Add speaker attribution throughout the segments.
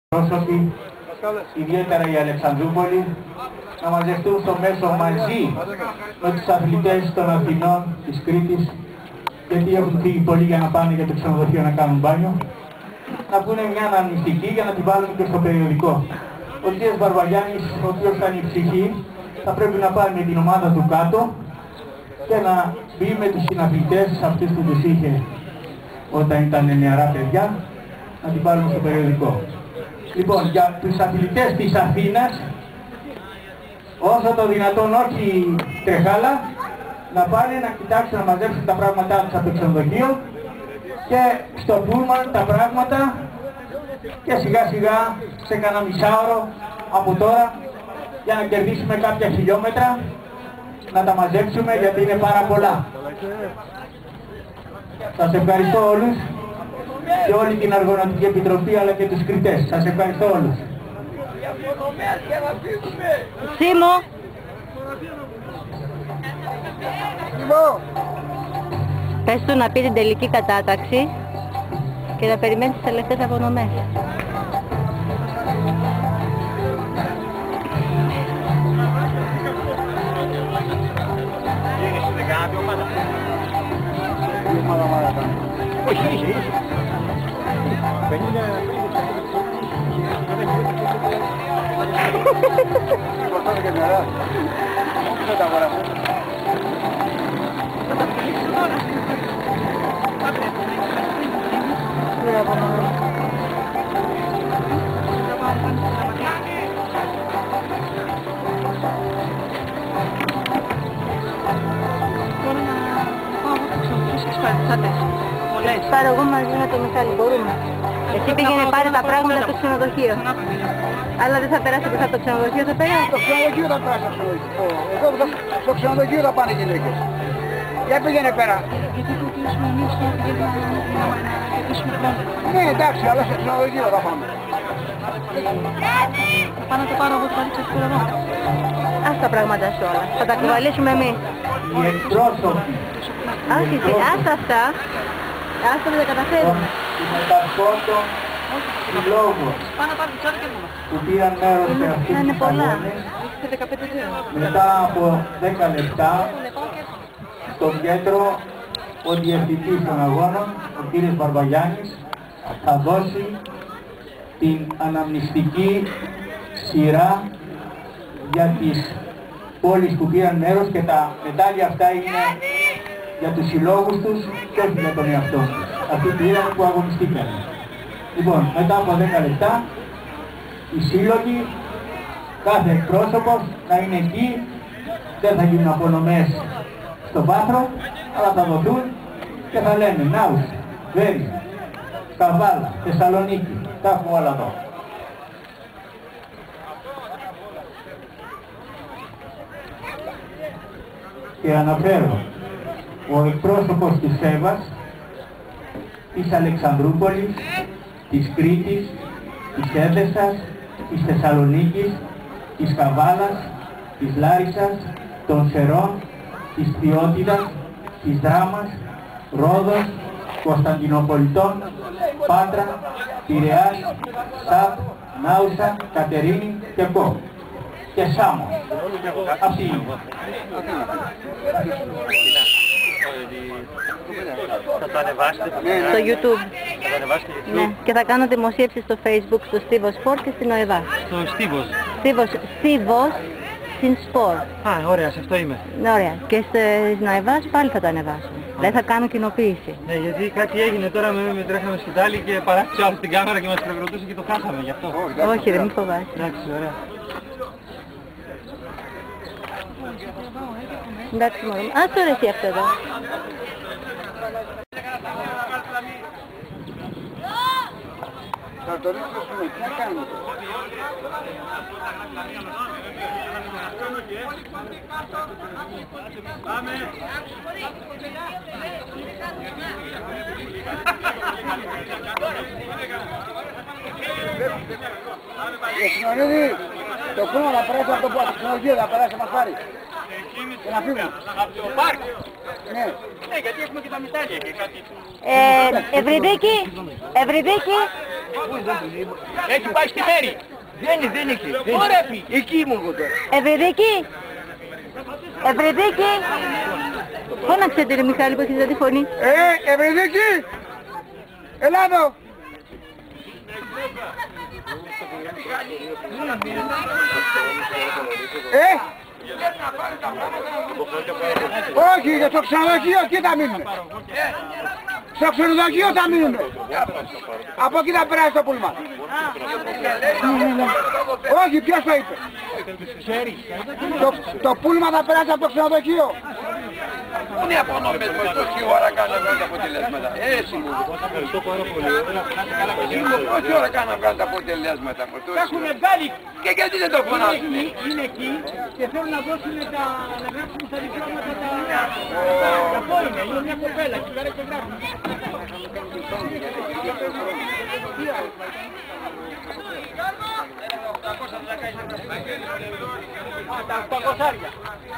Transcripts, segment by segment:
Speaker 1: πρόσωποι, ιδιαίτερα η Αλεξανδρούπολη, να μαζευτούν στο μέσο μαζί με τους αθλητές των Αθηνών, της Κρήτης, γιατί έχουν φύγει πολλοί για να πάνε για το ξενοδοχείο να κάνουν μπάνιο, να πούνε μια αναμνηστική για να την βάλουν και στο περιοδικό. Ο κ. Μπαρβαγιάννης, ο οποίος ήταν η ψυχή, θα πρέπει να πάει με την ομάδα του κάτω και να μπει με τους συναθλητές αυτούς που τους είχε όταν ήταν νεαρά παιδιά, να την βάλουν στο περιοδικό. Λοιπόν, για τους αθλητές της Αθήνας, όσο το δυνατόν όχι τρεχάλα, να πάνε να κοιτάξουν να μαζέψουν τα πράγματά τους από το ξενοδοχείο και στο πούλμαν τα πράγματα και σιγά σιγά σε κανένα μισάωρο από τώρα για να κερδίσουμε κάποια χιλιόμετρα, να τα μαζέψουμε γιατί είναι πάρα πολλά. Σας ευχαριστώ όλους και όλη την Αργοναυτική Επιτροπή αλλά και τους κριτές. Σας ευχαριστώ όλους.
Speaker 2: Σίμω! Πες του να πει την τελική κατάταξη και να περιμένει τις τελευταίες απονομές. Πάρω εγώ μαζί με το Μιχάλη, μπορούμε. Εσύ πήγαινε πάρε τα πράγματα στο ξενοδοχείο. Αλλά δεν θα περάσει από το ξενοδοχείο, θα περάσει.
Speaker 3: Στο ξενοδοχείο θα περάσει το ξενοδοχείο. Εδώ στο ξενοδοχείο θα πάνε οι γυναίκες. Για πήγαινε πέρα.
Speaker 4: Γιατί το κλείσουμε εμείς να κερδίσουμε χρόνο.
Speaker 3: Ναι, εντάξει, αλλά στο ξενοδοχείο θα πάμε.
Speaker 4: Θα πάω να το πάρω εγώ το παλίτσο στο εδώ.
Speaker 2: Ας τα πράγματα σου όλα. Θα τα κουβαλήσουμε εμείς.
Speaker 1: Οι εκπρόσωποι
Speaker 2: Άστα αυτά. Άστα δεν τα καταφέρουμε.
Speaker 1: των μετασχόντων συλλόγων που πήραν μέρος σε αυτούς τους αγώνες, μετά από 10 λεπτά στο κέντρο ο διευθυντής των αγώνων, ο κ. Μπαρβαγιάννης, θα δώσει την αναμνηστική σειρά για τις πόλεις που πήραν μέρος και τα μετάλλια αυτά είναι για τους συλλόγους τους και όχι για τον εαυτό τους. Αυτοί πήραν που αγωνιστήκαν. Λοιπόν, μετά από 10 λεπτά, οι σύλλογοι, κάθε εκπρόσωπος να είναι εκεί, δεν θα γίνουν απονομές στο βάθρο, αλλά θα δοθούν και θα λένε Νάους, Βέρεια, Καβάλα, Θεσσαλονίκη, τα έχουμε όλα εδώ. Και αναφέρω, ο εκπρόσωπος της Σέβας, της Αλεξανδρούπολης, της Κρήτης, της Έδεσσας, της Θεσσαλονίκης, της Καβάλας, της Λάρισσας, των Σερών, της Ποιότητας, της Δράμας, Ρόδος, Κωνσταντινοπολιτών, Πάτρα, Πειραιάς, Σαπ, Νάουσα, Κατερίνη και Κο. Και Σάμο. Αυτή είναι.
Speaker 5: Θα το ανεβάσετε
Speaker 2: Στο YouTube.
Speaker 5: Θα το ανεβάσετε στο YouTube.
Speaker 2: Ναι. Και θα κάνω δημοσίευση στο Facebook, στο Στίβος Sport και στην ΟΕΒΑ.
Speaker 5: Στο Στίβος.
Speaker 2: Στίβος στην Sport.
Speaker 5: Α, ωραία, σε αυτό είμαι.
Speaker 2: Ναι, ωραία. Και στην ΟΕΒΑ πάλι θα το ανεβάσω. Δεν θα κάνω κοινοποίηση.
Speaker 5: Ναι, γιατί κάτι έγινε τώρα, με τρέχαμε σκητάλη και παράτησε άλλο την κάμερα και μας προκροτούσε και το χάσαμε γι' αυτό.
Speaker 2: Όχι, δεν μη φοβάσαι.
Speaker 5: Εντάξει, ωραία.
Speaker 2: Εντάξει μόνο. Ας το ρε εσύ αυτό εδώ.
Speaker 3: Θα το ρίξουμε, τι να κάνουμε. Συνονίδη, το κόμμα να περάσει από το ξενοδοχείο, να περάσει να μας πάρει. Και να φύγουμε.
Speaker 5: Από το πάρκ.
Speaker 3: Ναι.
Speaker 5: Ναι, γιατί έχουμε και τα μετάλλια και κάτι.
Speaker 2: Ευρυδίκη,
Speaker 3: Έχει πάει στη μέρη. Δεν είναι εκεί. Εκεί ήμουν εγώ τώρα.
Speaker 2: Ευρυδίκη! Ευρυδίκη! Φώναξε ρε Μιχάλη που έχεις δει τη φωνή.
Speaker 3: Ευρυδίκη! Έλα εδώ! Όχι, στο ξενοδοχείο εκεί θα μείνουμε. Στο ξενοδοχείο θα μείνουμε. Από εκεί θα περάσει το πούλμα. Όχι, ποιος το είπε. Το πούλμα θα περάσει από το ξενοδοχείο. Πού είναι οι απονομές που πόση ώρα κάνουν να βγάλουν τα αποτελέσματα. Εσύ μου. Πόση ώρα κάνουν να βγάλουν τα αποτελέσματα.
Speaker 5: Τα έχουν βγάλει.
Speaker 3: Και γιατί δεν το φωνάζουν.
Speaker 5: Είναι εκεί και θέλουν να δώσουν να γράψουν στα διπλώματα τα... Αυτό είναι μια κοπέλα και πέρα και γράφουν. Τα 800.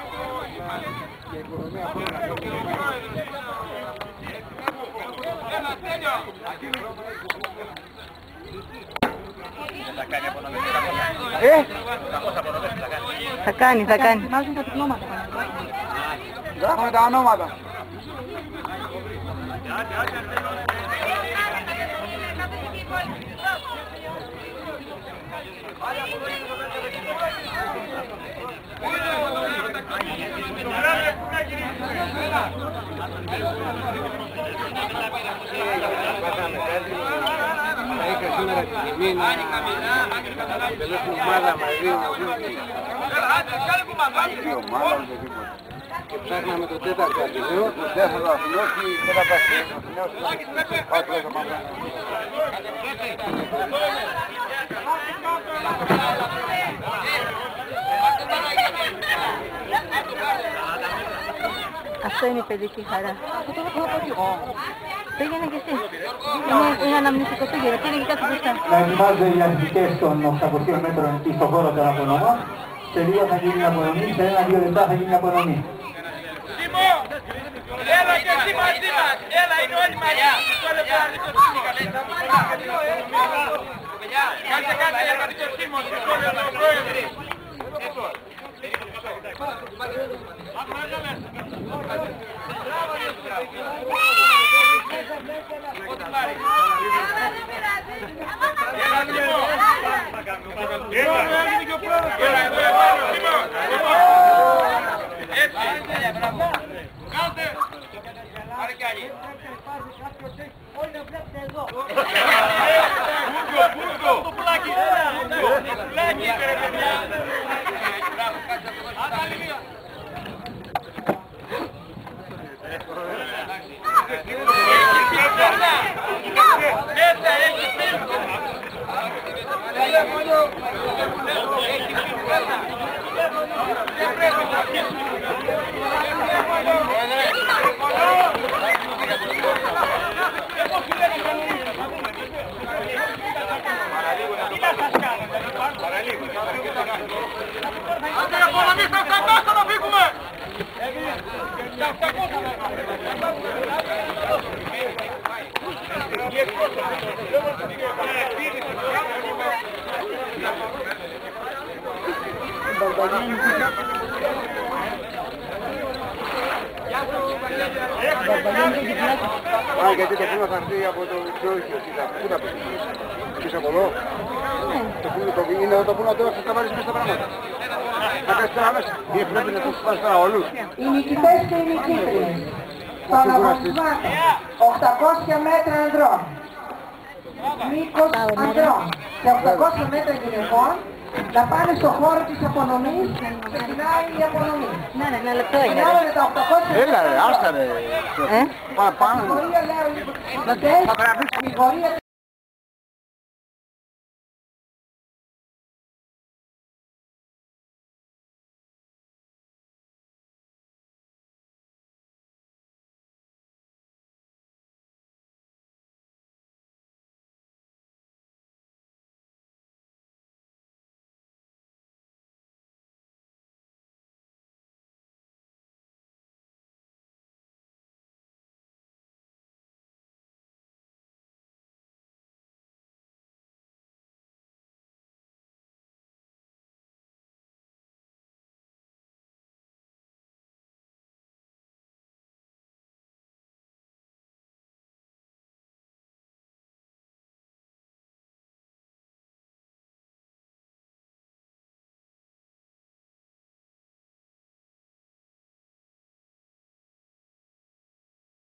Speaker 2: Θα κάνει.
Speaker 4: Βάζουν τα διπλώματα.
Speaker 3: Γράφουμε τα ονόματα.
Speaker 6: σήμερα την τιμή να τελέσουν ομάδα μαζί να βγουν και ψάχναμε το τέταρτο Αθηναίο, το δεύτερο Αθηναίο και η τέταρτα
Speaker 2: Αυτό είναι η παιδική χαρά. Πήγαινε και εσύ. Είναι αναμνηστικό, πήγαινε και κάτω μπροστά.
Speaker 1: Να ετοιμάζονται οι αθλητές των 800 μέτρων εκεί στον χώρο των απονομών. Σε λίγο θα γίνει η απονομή, σε 1-2 λεπτά θα γίνει η απονομή.
Speaker 5: Σίμω! Έλα και εσύ μαζί μας! Έλα, είναι όλοι μαζί! Κάτσε για το Σίμω, σχόλιο τον πρόεδρο!
Speaker 3: Γιατί το πούλμα θα έρθει από το Μητσόχιο, πού θα πει, πίσω από εδώ. Είναι το πούλμα τώρα θα βάλεις μέσα τα πράγματα. Θα πες τώρα μέσα, πρέπει να τους πας τώρα όλους.
Speaker 7: Οι νικητές και οι νικήτριες των αγωνισμάτων 800 μέτρα ανδρών, μήκος ανδρών και 800 μέτρα γυναικών να πάνε στο χώρο της απονομής, ξεκινάει η απονομή.
Speaker 2: Ναι, ένα λεπτό είναι.
Speaker 7: Ξεκινάμε με τα 800
Speaker 3: Έλα ρε, άστα ρε.
Speaker 7: Κατηγορία λέω οι νικητές, κατηγορία